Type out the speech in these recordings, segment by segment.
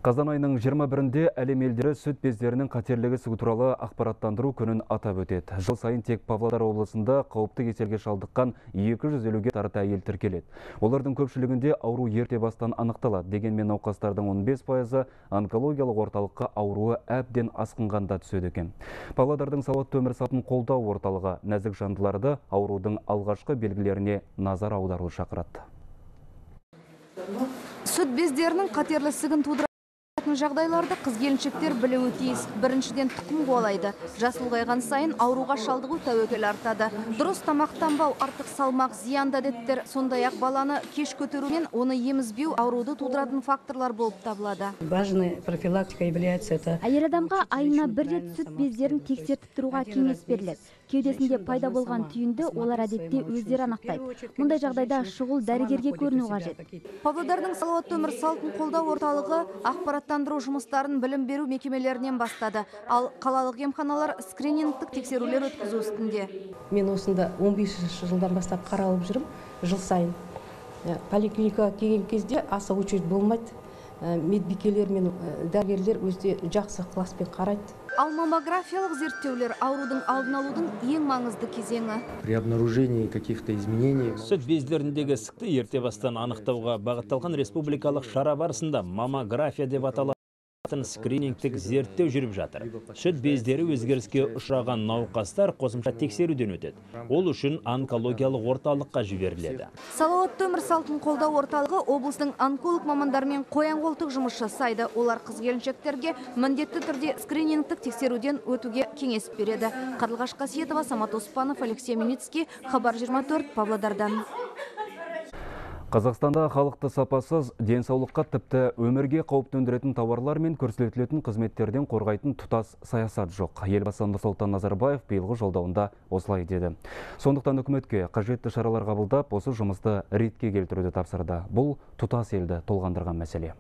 Қазан айының 21-де әлем елдері сүт бездерінің қатерлігі туралы ақпараттандыру күнін атап өтеді. Жыл сайын тек Павлодар облысында қауіпті кеселге шалдыққан 250-ге тарта әйел тіркеледі. Олардың көпшілігінде ауру ерте бастан анықталады. Дегенмен науқастардың 15%-ы онкологиялық орталыққа ауруы әбден асқынғанда түседі екен. Павлодардың салауатты өмір салтын қолдау орталығы нәзік жандыларды аурудың алғашқы белгілеріне назар аударуды шақырады. Сүт бездерінің қатерлісігін тудыратын жағдайларды қыз-келіншектер білуі тиіс. Біріншіден тұқым қуалайды. Жас ұлғайған сайын ауруға шалдығу тәуекел артады. Дұрыс тамақтанбау, артық салмақ, зиянды әдеттер, сондай-ақ баланы кеш көтерумен оны емізбеу ауруды тудыратын факторлар болып табылады. Важная профилактика является это. Әйел адамға айына бір рет сүт бездерін тексертіп тұруға кеңес беріледі. Кеудесінде пайда болған түйінді олар әдетте өздері анықтайды. Мұндай жағдайда шұғыл дәрігерге көріну қажет. Павлодардың салауатты өмір салтын қолдау орталығы ақпараттандыру жұмыстарын білім беру мекемелерінен бастады. Ал қалалық емханалар скринингтік тексерулер өткізу үстінде. Мен осында 15 жылдан бастап қаралып жүрмін, жыл сайын. Поликлиникаға келген кезде аса очередь болмайды. Медбикелер мен дәрігерлер өзде жақсы класспен қарайды. Ал маммографиялық зерттеулер аурудың алдын алудың ең маңызды кезеңі. При обнаружении каких-то изменений сүт бездеріндегі ісікті ерте бастан анықтауға бағытталған республикалық шара барысында маммография деп аталатын скринингтік зерттеу жүріп жатыр. Сүт бездері өзгеріске ұшыраған науқастар қосымша тексеруден өтеді. Ол үшін онкологиялық орталыққа жіберіледі. Салауатты өмір салтын қолдау орталығы облыстың онколог мамандарымен қоян-қолтық жұмыс жасайды. Олар қыз-келіншектерге міндетті түрде скринингтік тексеруден өтуге кеңес береді. Қарлығаш Қасиетова, Самат Оспанов, Алексей Миницкий, Хабар 24, Павлодардан. Қазақстанда халықты сапасыз, денсаулыққа тіпті өмірге қауіп төндіретін тауарлар мен көрсетілетін қызметтерден қорғайтын тұтас саясат жоқ. Елбасы Нұрсұлтан Назарбаев биылғы жолдауында осылай деді. Сондықтан үкіметке қажетті шаралар қабылдап, осы жұмысты ретке келтіруді тапсырды. Бұл тұтас елді толғандырған мәселе.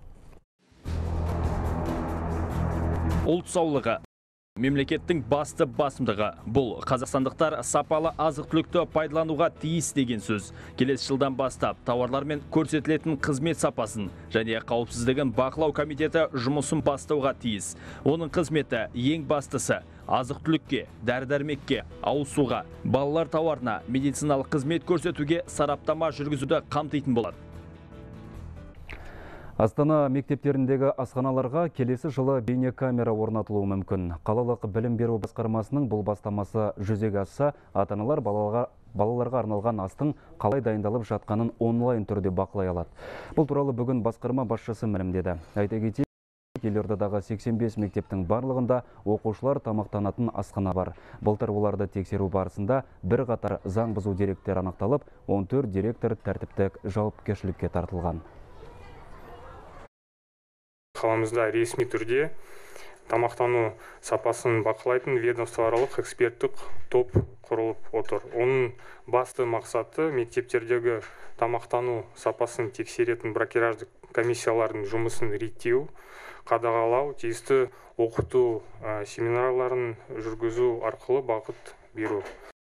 Ұлт саулығы мемлекеттің басты басымдығы. Бұл қазақстандықтар сапалы азық-түлікті пайдалануға тиіс деген сөз. Келесі жылдан бастап тауарлар мен көрсетілетін қызмет сапасын және қауіпсіздігін бақылау комитеті жұмысын бастауға тиіс. Оның қызметі ең бастысы азық-түлікке, дәрі-дәрмекке, ауыз суға, балалар тауарына, медициналық қызмет көрсетуге сараптама жүргізуді қамтитын болады. Астана мектептеріндегі асханаларға келесі жылы бейнекамера орнатылуы мүмкін. Қалалық білім беру басқармасының бұл бастамасы жүзеге асса, ата-аналар балаларға арналған астың қалай дайындалып жатқанын онлайн түрде бақылай алады. Бұл туралы бүгін басқарма басшысы мәлімдеді. Айта кетейік, елордадағы 85 мектептің барлығында оқушылар тамақтанатын асхана бар. Былтыр оларды тексеру барысында бірқатар заң бұзу деректері анықталып, 14 директор тәртіптік жауапкершілікке тартылған. Қаламызда ресми түрде тамақтану сапасын бақылайтын ведомствоаралық эксперттік топ құрылып отыр. Оның басты мақсаты мектептердегі тамақтану сапасын тексеретін бракераждық комиссиялардың жұмысын реттеу, қадағалау, тиісті оқыту семинарларын жүргізу арқылы бағыт беру.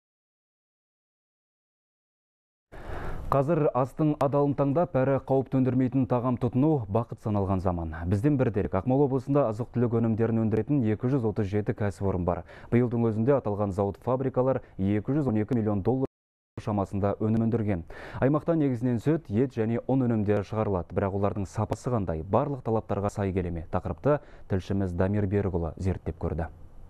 Қазір астың адалын таңдап, әрі қауіп төндірмейтін тағам тұтыну бақыт саналған заман. Бізден бір дерек, Ақмола облысында азық-түлік өнімдерін өндіретін 237 кәсіпорын бар. Биылдың өзінде аталған зауыт-фабрикалар 212 миллион доллар шамасында өнім өндірген. Аймақта негізінен сүт, ет және ұн өнімдері шығарылады. Бірақ олардың сапасы қандай, барлық талаптарға сай келе ме? Тақырыпты тілшіміз Дамир Берікұлы зерттеп көрді.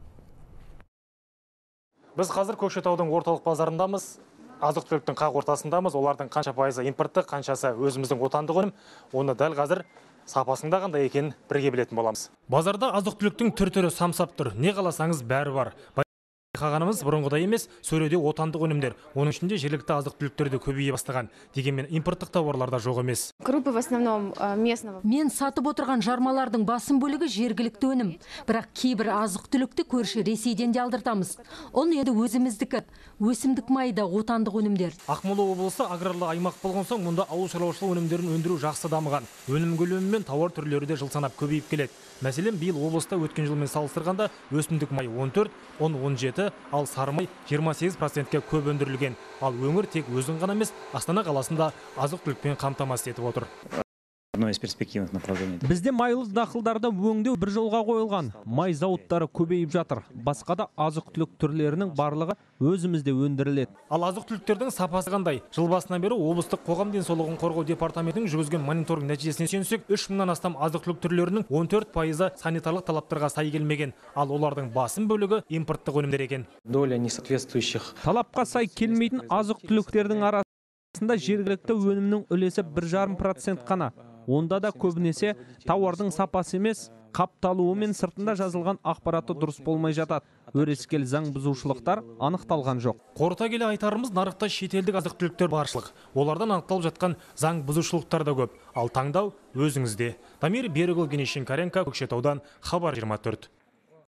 Біз қазір Көкшетаудың орталық базарындамыз. Азық-түліктің қақ ортасындамыз. Олардың қанша пайызы импортты, қаншасы өзіміздің отандық өнім, оны дәл қазір сапасында қандай екенін бірге білетін боламыз. Базарда азық-түліктің түр-түрі самсап тұр. Не қаласаңыз бәрі бар. Байқағанымыз бұрынғыдай емес, сөреде отандық өнімдер. Оның ішінде жергілікті азық-түліктерді көбейе бастаған. Дегенмен импорттық тауарларда жоқ емес. Крупы в основном местного. Мен сатып отырған жармалардың басым бөлігі жергілікті өнім. Бірақ кейбір азық-түлікті көрші Ресейден де алдыртамыз. Оны енді өзіміздікі. Өсімдік майда отандық өнімдер. Ақмола облысы аграрлы аймақ болған соң, мұнда ауыл шаруашылығы өнімдерін өндіру жақсы дамыған. Өнім көлемі мен тауар түрлері де жыл санап көбейіп келеді. Мәселен, биыл облыста өткен жылмен салыстырғанда өсімдік май 14, ұн 17, ал сары май 28%-ке көп өндірілген. Ал өңір тек өзін ғана емес, Астана қаласында азық-түлікпен қамтамасыз етіп отыр. Одно из перспективных направлений. Бізде майлы дақылдарды өңдеу бір жолға қойылған. Май зауыттары көбейіп жатыр. Басқа да азық-түлік түрлерінің барлығы өзімізде өндіріледі. Ал азық-түліктердің сапасы қандай? Жыл басынан бері облыстық қоғам денсаулығын қорғау департаментінің жүргізген мониторинг нәтижесіне сүйенсек, 3000-нан астам азық-түлік түрлерінің 14% санитарлық талаптарға сай келмеген. Ал олардың басым бөлігі импорттық өнімдер екен. Доля несоответствующих. Талапқа сай келмейтін азық-түліктердің арасында жергілікті өнімнің үлесі 1,5% қана. Онда да көбінесе тауардың сапасы емес, қапталуы мен сыртында жазылған ақпараты дұрыс болмай жатады. Өрескел заң бұзушылықтар анықталған жоқ. Қорыта келе айтарымыз, нарықта шетелдік азық-түліктер баршылық. Олардан анықталып жатқан заң бұзушылықтар да көп. Ал таңдау өзіңізде. Дамир Берікұлы, Евгений Шинкаренко, Көкшетаудан, Хабар 24.